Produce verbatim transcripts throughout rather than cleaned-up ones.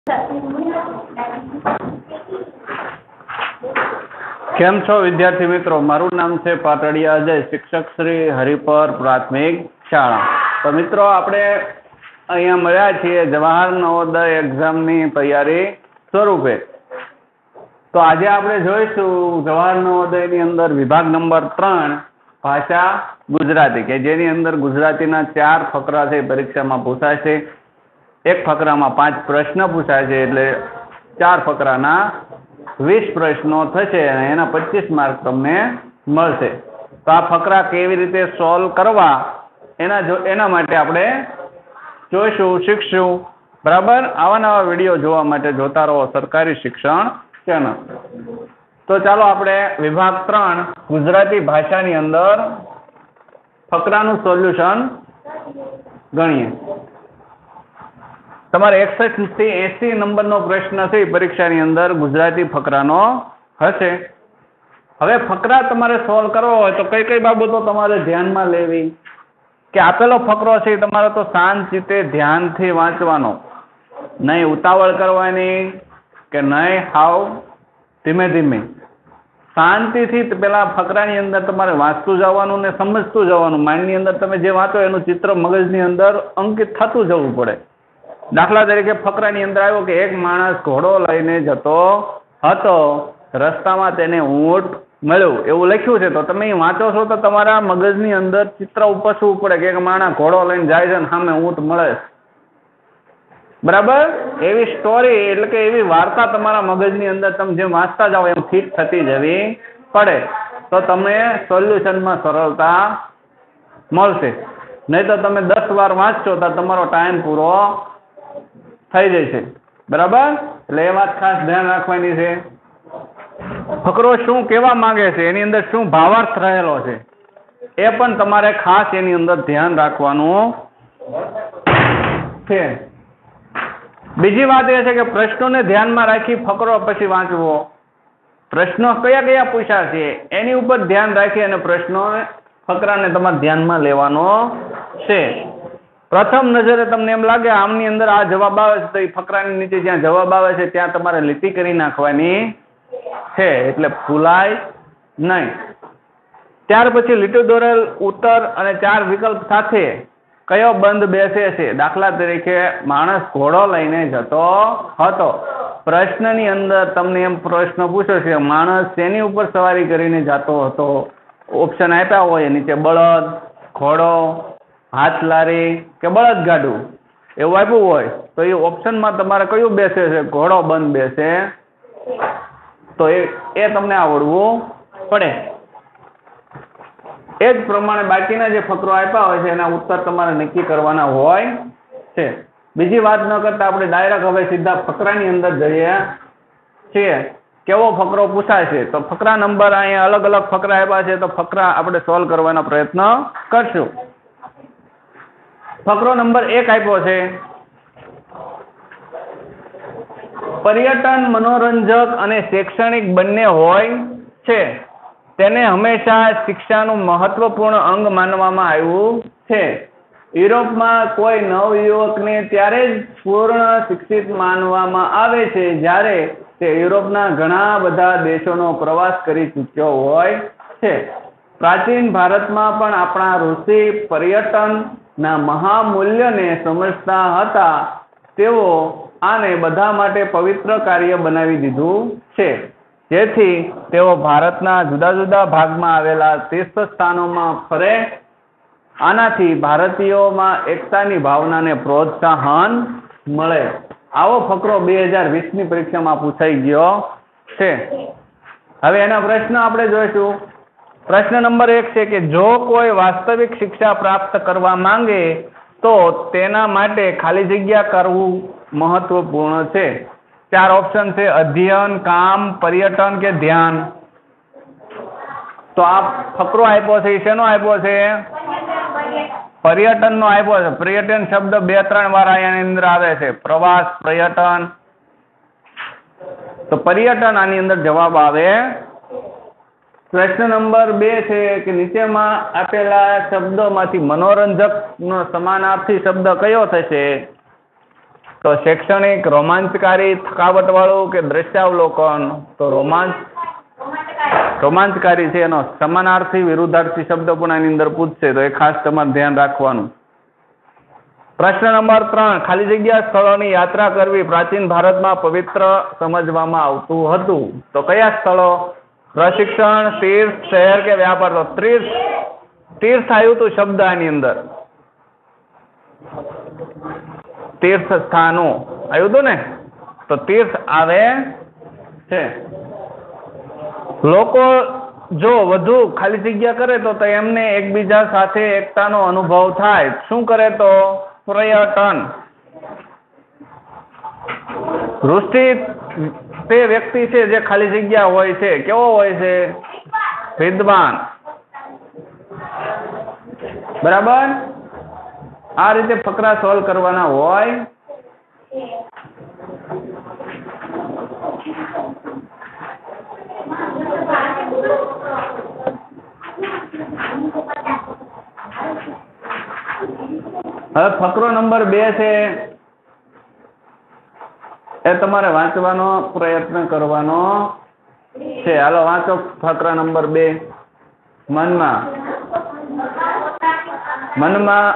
કેમ છો વિદ્યાર્થી મિત્રો? મારું નામ છે પાટડિયા અજય, શિક્ષક શ્રી હરિપર પ્રાથમિક શાળા. તો મિત્રો આપણે અહીંયા મળ્યા છીએ જવાહર નવોદય એક્ઝામની તૈયારી સ્વરૂપે. તો આજે આપણે જોઈશું જવાહર નવોદયની અંદર વિભાગ નંબર ત્રણ ભાષા ગુજરાતી, કે જેની અંદર ગુજરાતીના ચાર ફકરા છે પરીક્ષામાં પૂછાય છે. એક ફકરામાં પાંચ પ્રશ્ન પૂછાય છે, એટલે ચાર ફકરાના વીસ પ્રશ્નો થશે અને એના પચીસ માર્ક તમને મળશે. તો આ ફકરા કેવી રીતે સોલ્વ કરવા એના જો એના માટે આપણે જોઈશું, શીખશું. બરાબર? આવા નવા વિડીયો જોવા માટે જોતા રહો સરકારી શિક્ષણ ચેનલ. તો ચાલો આપણે વિભાગ ત્રણ ગુજરાતી ભાષાની અંદર ફકરાનું સોલ્યુશન ગણીએ. તમારે એકસઠ થી એસી નંબરનો પ્રશ્ન છે પરીક્ષાની અંદર ગુજરાતી ફકરાનો હશે. હવે ફકરા તમારે સોલ્વ કરવો હોય તો કઈ કઈ બાબતો તમારે ધ્યાનમાં લેવી? કે આપેલો ફકરો છે તમારે તો શાંત ચિત્તે ધ્યાનથી વાંચવાનો, નહીં ઉતાવળ કરવાની કે નહીં હાવ ધીમે ધીમે. શાંતિથી પેલા ફકરાની અંદર તમારે વાંચતું જવાનું ને સમજતું જવાનું. માઇન્ડની અંદર તમે જે વાંચો એનું ચિત્ર મગજની અંદર અંકિત થતું જવું પડે. દાખલા તરીકે ફકરાની અંદર આવ્યો કે એક માણસ ઘોડો લઈને જતો હતો, રસ્તામાં તેને ઊંટ મળ્યું, એવું લખ્યું છે. તો તમે વાંચો છો તો તમારા મગજની અંદર ચિત્ર ઉપસવું પડે કે એક માણસ ઘોડો લઈને જાય છે અને સામે ઊંટ મળે. બરાબર? એવી સ્ટોરી એટલે કે એવી વાર્તા તમારા મગજની અંદર તમે જેમ વાંચતા જાઓ એમ ફિટ થતી જવી પડે, તો તમે સોલ્યુશનમાં સરળતા મળશે. નહીં તો તમે દસ વાર વાંચશો તો તમારો ટાઈમ પૂરો થઈ જશે. બરાબર? એટલે એ વાત ખાસ ધ્યાન રાખવાની છે. ફકરો શું કહેવા માંગે છે, એની અંદર શું ભાવાર્થ રહેલો છે, એ પણ તમારે ખાસ એની અંદર ધ્યાન રાખવાનું છે. બીજી વાત એ છે કે પ્રશ્નોને ધ્યાનમાં રાખી ફકરો પછી વાંચવો. પ્રશ્નો કયા કયા પૂછ્યા છે એની ઉપર ધ્યાન રાખી અને પ્રશ્નો ફકરાને તમારે ધ્યાનમાં લેવાનો છે. પ્રથમ નજરે તમને એમ લાગે આમની અંદર આ જવાબ આવે છે, તો એ ફકરાની નીચે જ્યાં જવાબ આવે છે ત્યાં તમારે લીટી કરી નાખવાની છે, એટલે ભૂલાય નહીં. ત્યાર પછી લીટી દોરેલ ઉત્તર અને ચાર વિકલ્પ સાથે કયો બંધ બેસે છે. દાખલા તરીકે માણસ ઘોડો લઈને જતો હતો. પ્રશ્નની અંદર તમને એમ પ્રશ્ન પૂછ્યો છે માણસ શેની ઉપર સવારી કરીને જતો હતો. ઓપ્શન આપ્યા હોય નીચે બળદ, ઘોડો, હાથ લારી કે બળદ ગાડું એવું આપ્યું હોય તો એ ઓપ્શનમાં તમારે કયું બેસે છે? ઘોડો બંધ બેસે. તો એ એ તમને આવડવું પડે. એ જ પ્રમાણે બાકીના જે ફકરો આપ્યા હોય છે એના ઉત્તર તમારે નક્કી કરવાના હોય છે. બીજી વાત ન કરતા આપણે ડાયરેક્ટ હવે સીધા ફકરાની અંદર જઈએ છીએ. કેવો ફકરો પૂછાય છે તો ફકરા નંબર અહીંયા અલગ અલગ ફકરા આપ્યા છે, તો ફકરા આપણે સોલ્વ કરવાનો પ્રયત્ન કરશું. ફકરો નંબર એક આપ્યો છે, પર્યટન મનોરંજક અને શૈક્ષણિક બંને હોય છે, તેને હંમેશા શિક્ષાનું મહત્વપૂર્ણ અંગ માનવામાં આવ્યું છે. યુરોપમાં કોઈ નવયુવકને ત્યારે જ પૂર્ણ શિક્ષિત માનવામાં આવે છે જ્યારે તે યુરોપના ઘણા બધા દેશોનો પ્રવાસ કરી ચૂક્યો હોય છે. પ્રાચીન ભારતમાં પણ આપણા ઋષિ પર્યટનના મહામૂલ્યને સમજતા હતા. તેઓ આને બધા માટે પવિત્ર કાર્ય બનાવી દીધું છે, જેથી તેઓ ભારતના જુદા જુદા ભાગમાં આવેલા તીર્થ સ્થાનોમાં ફરે. આનાથી ભારતીયોમાં એકતાની ભાવનાને પ્રોત્સાહન મળે. આવો ફકરો બે હજાર વીસની પરીક્ષામાં પૂછાઈ ગયો છે. હવે એના પ્રશ્ન આપણે જોઈશું. પ્રશ્ન નંબર એક છે કે જો કોઈ વાસ્તવિક શિક્ષા પ્રાપ્ત કરવા માંગે તો તેના માટે ખાલી જગ્યા કરવું મહત્વપૂર્ણ છે. ચાર ઓપ્શન છે, અધ્યયન, કામ, પર્યટન કે ધ્યાન. તો આ ફકરો આપ્યો છે, શેનો આપ્યો છે? પર્યટન નો આપ્યો છે. પર્યટન શબ્દ બે ત્રણ વાર આની અંદર આવે છે, પ્રવાસ, પર્યટન. તો પર્યટન આની અંદર જવાબ આવે. પ્રશ્ન નંબર બે છે કે નીચેમાં આપેલા શબ્દોમાંથી મનોરંજક નો સમાનાર્થી શબ્દ કયો થશે? તો શૈક્ષણિક, રોમાંચકારી, થકાવટ વાળું કે દ્રશ્યાવલોકન? તો રોમાંચ રોમાંચકારી છે. એનો સમાનાર્થી વિરુદ્ધાર્થી શબ્દ પણ આની અંદર પૂછશે, તો એ ખાસ તમારે ધ્યાન રાખવાનું. પ્રશ્ન નંબર ત્રણ, ખાલી જગ્યા સ્થળોની યાત્રા કરવી પ્રાચીન ભારતમાં પવિત્ર સમજવામાં આવતું હતું. તો કયા સ્થળો? પ્રશિક્ષણ, તીર્થ, શહેર કે વ્યાપાર? તો તીર્થ તીર્થ આવ્યું હતું શબ્દ આની અંદર, તીર્થ સ્થાનો આવ્યું હતું ને, તો તીર્થ આવે છે. લોકો જો વધુ ખાલી જગ્યા કરે તો એમને એકબીજા સાથે એકતાનો અનુભવ થાય. શું કરે? તો પર્યટન. વૃષ્ટિ તે વ્યક્તિ છે જે ખાલી જગ્યા હોય છે. કેવો હોય છે? વિદ્વાન. બરાબર. આ રીતે ફકરા સોલ્વ કરવાના હોય. હવે ફકરો નંબર બે છે, એ તમારે વાંચવાનો પ્રયત્ન કરવાનો છે. હાલો વાંચો ફકરા નંબર બે. મનમાં મનમાં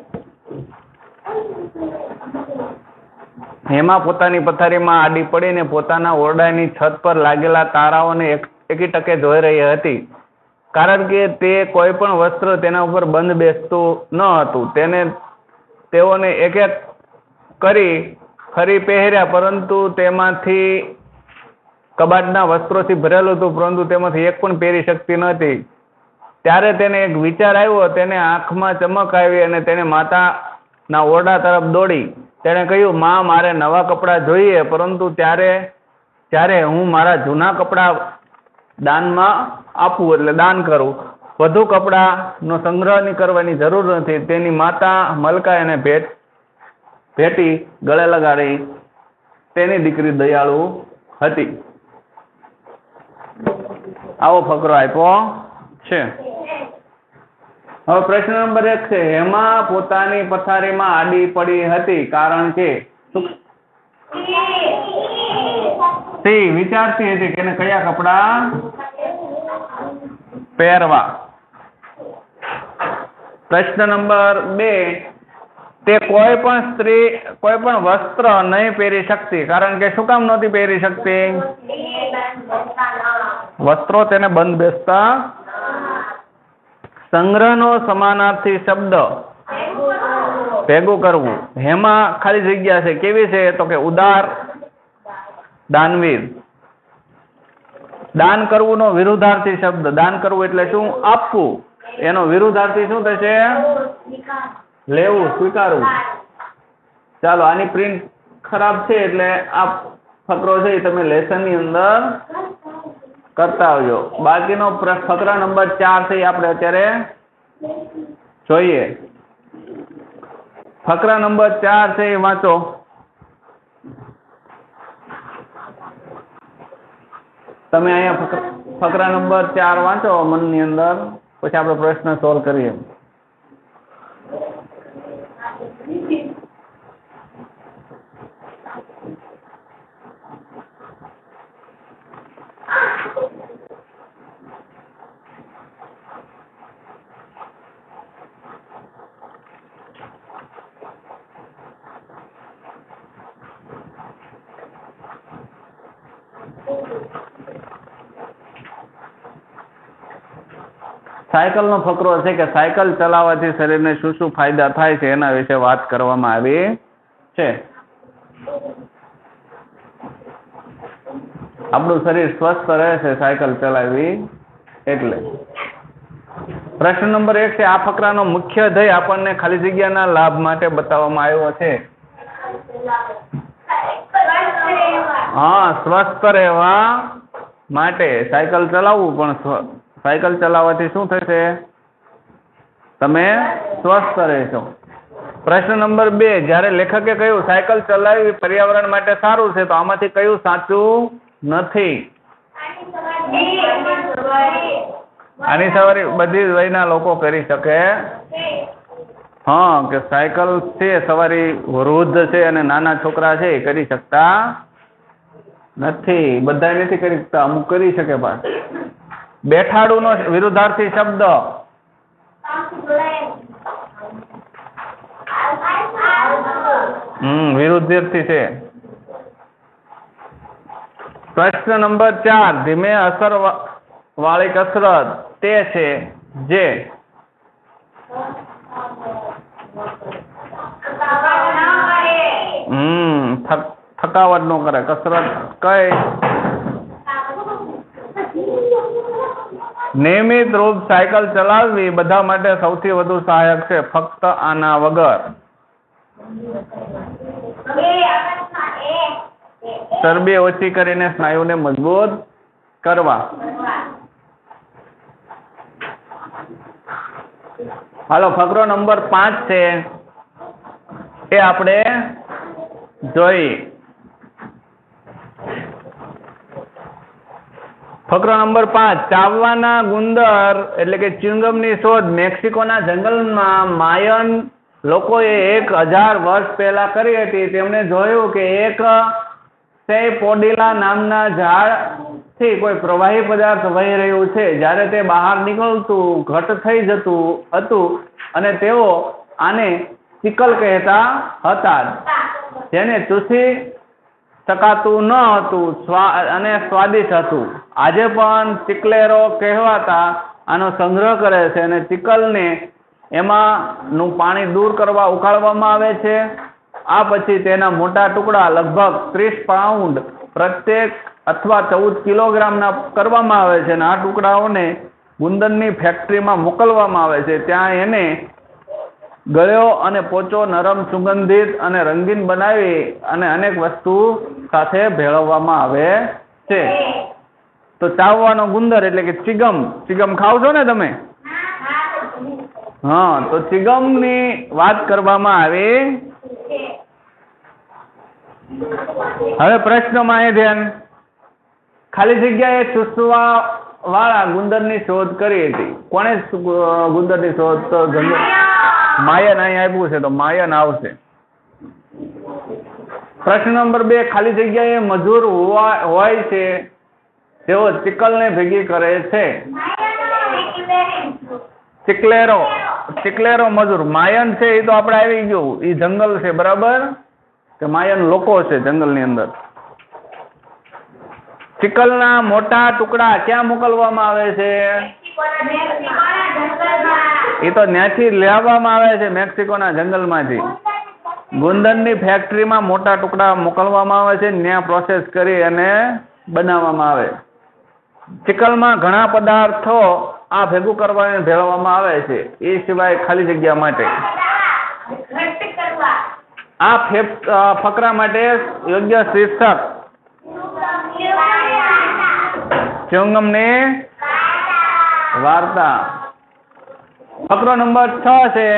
હેમા પોતાની પથારીમાં આડી પડીને પોતાના ઓરડાની છત પર લાગેલા તારાઓને એકી ટકે જોઈ રહી હતી. કારણ કે તે કોઈ પણ વસ્ત્ર તેના ઉપર બંધ બેસતું ન હતું. તેને તેઓને એક એક કરી ફરી પહેર્યા, પરંતુ તેમાંથી કબાટના વસ્ત્રોથી ભરેલું હતું, પરંતુ તેમાંથી એક પણ પહેરી શકતી નહોતી. ત્યારે તેને એક વિચાર આવ્યો. તેને આંખમાં ચમક આવી અને તેને માતાના ઓરડા તરફ દોડી. તેણે કહ્યું, માં, મારે નવા કપડાં જોઈએ, પરંતુ ત્યારે ત્યારે હું મારા જૂના કપડાં દાનમાં આપું, એટલે દાન કરું. વધુ કપડાનો સંગ્રહ ની કરવાની જરૂર નથી. તેની માતા મલકાઈ એને ભેટ ભેટી ગળે લગાડી. તેની દીકરી દયાળુ હતી. આવો ફકરો આપ્યો છે. હવે પ્રશ્ન નંબર એક છે, હેમા પોતાની પથારીમાં આડી પડી હતી કારણ કે તે વિચારતી હતી કે એને કયા કપડા પહેરવા. પ્રશ્ન નંબર બે, તે કોઈ પણ સ્ત્રી કોઈ પણ વસ્ત્ર નહીં પહેરી શકતી. કારણ કે શું કામ નહોતી પહેરી શકતી? વસ્ત્રો તેને બંધ બેસતા. સંગ્રહનો સમાનાર્થી શબ્દ ભેગું કરવું. હેમા ખાલી જગ્યા છે, કેવી છે? તો કે ઉદાર, દાનવીર. દાન કરવું નો વિરુદ્ધાર્થી શબ્દ. દાન કરવું એટલે શું? આપવું. એનો વિરુદ્ધાર્થી શું થશે? લેવું, સ્વીકારવું. ચાલો, આની પ્રિન્ટ ખરાબ છે એટલે આ ફકરો છે તમે લેસન ની અંદર કરતા આવજો. બાકીનો ફકરા નંબર ચાર છે આપણે અત્યારે જોઈએ. ફકરા નંબર ચાર છે એ વાંચો. તમે અહીંયા ફકરા, ફકરા નંબર ચાર વાંચો મનની અંદર, પછી આપણે પ્રશ્ન સોલ્વ કરીએ. સાયકલ નો ફકરો છે કે સાયકલ ચલાવવાથી શરીરને શું શું ફાયદા થાય છે એના વિશે વાત કરવામાં આવી છે. આપણું શરીર સ્વસ્થ રહે છે સાયકલ ચલાવવી એટલે. પ્રશ્ન નંબર એક છે, આ ફકરાનો મુખ્ય ધ્યેય આપણને ખાલી જગ્યાના લાભ માટે બતાવવામાં આવ્યો છે. હા, સ્વસ્થ રહેવા માટે સાયકલ ચલાવવું, પણ સાયકલ ચલાવવાથી શું થશે? તમે સ્વસ્થ રહેશો. પ્રશ્ન નંબર બે, જ્યારે લેખકે કહ્યું સાયકલ ચલાવવી પર્યાવરણ માટે સારું છે, તો આમાંથી કયું સાચું નથી? આની સવારી બધી જ વયના લોકો કરી શકે હા કે સાયકલ છે સવારી વૃદ્ધ છે અને નાના છોકરા છે એ કરી શકતા નથી, બધા નથી કરી શકતા, અમુક કરી શકે. પાછ બેઠાડું નો વિરુદ્ધાર્થી શબ્દ હમ વિરુદ્ધાર્થી છે. પ્રશ્ન નંબર ચાર, ધીમે અસર વાળી કસરત તે છે જે હમ થકાવટ નો કરે. કસરત કઈ નિયમિત રૂપ સાયકલ ચલાવવી બધા માટે સૌથી વધુ સહાયક છે, ફક્ત આના વગર. ચરબી ઓછી કરીને સ્નાયુને મજબૂત કરવા. હાલો ફકરો નંબર પાંચ છે એ આપણે જોઈ. ફકરો નંબર પાંચ, ચાવવાના ગુંદર એટલે કે ચ્યુંગમની શોધ મેક્સિકોના જંગલમાં માયન લોકોએ એક હજાર વર્ષ પહેલા કરી હતી. તેમણે જોયું કે એક સેપોડિલા નામના ઝાડથી કોઈ પ્રવાહી પદાર્થ વહી રહ્યું છે. જ્યારે તે બહાર નીકળતું ઘટ થઈ જતું હતું અને તેઓ આને ચિકલ કહેતા હતા, જેને ચૂસી શકાતું ન હતું અને સ્વાદિષ્ટ હતું. આજે પણ ચિકલેરો કહેવાતા આનો સંગ્રહ કરે છે અને ચિકલને એમાંનું પાણી દૂર કરવા ઉકાળવામાં આવે છે. આ પછી તેના મોટા ટુકડા લગભગ ત્રીસ પાઉન્ડ પ્રત્યેક અથવા ચૌદ કિલોગ્રામના કરવામાં આવે છે અને આ ટુકડાઓને ગુંદરની ફેક્ટરીમાં મોકલવામાં આવે છે. ત્યાં એને ગળ્યો અને પોચો, નરમ, સુગંધિત અને રંગીન બનાવી અને અનેક વસ્તુ સાથે ભેળવવામાં આવે છે. તો ચાવવાનો ગુંદર એટલે કે ચિગમ. ચિગમ ખાવ છો ને તમે? હા, તો ચિગમની વાત કરવામાં આવી. હવે પ્રશ્નમાં એ ધ્યાન, ખાલી જગ્યાએ ચૂસવા વાળા ગુંદરની શોધ કરી હતી. કોણે ગુંદરની શોધ? તો માયન અહીં આપ્યું છે તો માયન આવશે. પ્રશ્ન નંબર બે, ખાલી જગ્યાએ મજૂર હોય છે તેઓ ચિકલને ભેગી કરે છે. ચિકલેરો ચિકલેરો મજૂર. માયન છે એ તો આપણે આવી ગયું, એ જંગલ છે બરાબર, કે માયન લોકો છે જંગલની અંદર. ચિકલના મોટા ટુકડા ક્યાં મોકલવામાં આવે છે? એ તો ત્યાંથી લાવવામાં આવે છે, મેક્સિકોના જંગલમાંથી. ગુંદરની ફેક્ટરીમાં મોટા ટુકડા મોકલવામાં આવે છે, ત્યાં પ્રોસેસ કરી અને બનાવવામાં આવે. ચિકલમાં ઘણા પદાર્થો આ ભેગું કરવાને ભેળવવામાં આવે છે, એ સિવાય ખાલી જગ્યા માટે. આ ફકરા માટે યોગ્ય શીર્ષક ચ્યુંગમની વાર્તા. ફકરો નંબર છ છે,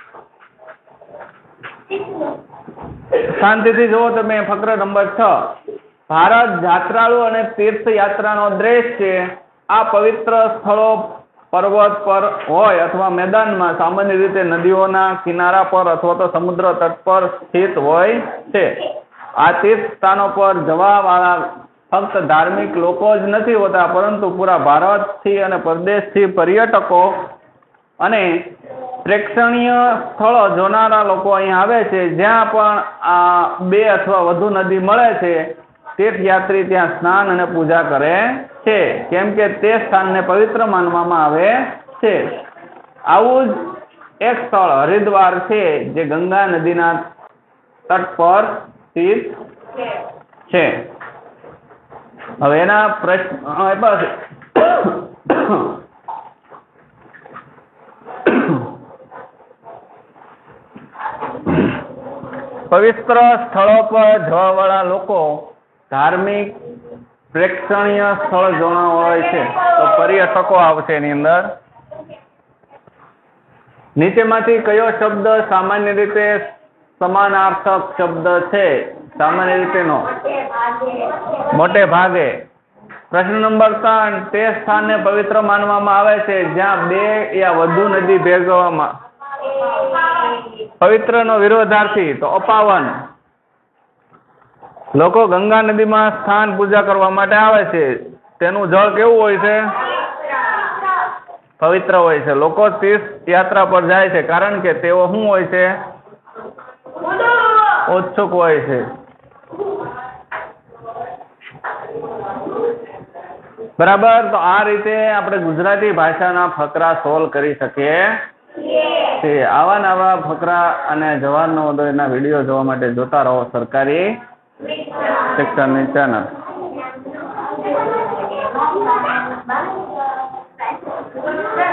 શાંતિથી જુઓ તમે. ફકરો નંબર છ, ભારત જાત્રાળુ અને તીર્થયાત્રાનો દેશ છે. આ પવિત્ર સ્થળો પર્વત પર હોય અથવા મેદાનમાં, સામાન્ય રીતે નદીઓના કિનારા પર અથવા તો સમુદ્ર તટ પર સ્થિત હોય છે. આ તીર્થ સ્થાનો પર જવા વાળા ફક્ત ધાર્મિક લોકો જ નથી હોતા, પરંતુ પૂરા ભારતથી અને પરદેશથી પર્યટકો અને પ્રેક્ષણીય સ્થળો જોનારા લોકો અહીં આવે છે. જ્યાં પણ આ બે અથવા વધુ નદી મળે છે, તીર્થયાત્રી ત્યાં સ્નાન અને પૂજા કરે છે, કેમ કે તે સ્થાનને પવિત્ર માનવામાં આવે છે. આવું જ એક સ્થળ હરિદ્વાર છે, જે ગંગા નદીના તટ પર સ્થિત છે. હવે એના પ્રશ્ન બસ પવિત્ર સ્થળો પર જવા વાળા લોકો ધાર્મિક પ્રેક્ષણીય સ્થળ જોવા હોય છે, તો પર્યટકો આવશે એની અંદર. નીચેમાંથી કયો શબ્દ સામાન્ય રીતે સમાનાર્થક શબ્દ છે? સામાન્ય રીતેનો મોટે ભાગે. પ્રશ્ન નંબર ત્રણ, તે સ્થાનને પવિત્ર માનવામાં આવે છે જ્યાં બે યા વધુ નદી ભેગવામાં પવિત્રનો વિરોધાર્થી તો અપાવન. લોકો ગંગા નદીમાં સ્નાન પૂજા કરવા માટે આવે છે, તેનું જળ કેવું હોય છે? પવિત્ર હોય છે. લોકો તીર્થ યાત્રા પર જાય છે કારણ કે તેઓ શું હોય છે? ઉત્સુક હોય છે. બરાબર. તો આ રીતે આપણે ગુજરાતી ભાષાના ફકરા સોલ્વ કરી શકીએ છીએ. આવા નવા ફકરા અને જવાહર નવોદયના વિડીયો જોવા માટે જોતા રહો સરકારી શિક્ષણની ચેનલ.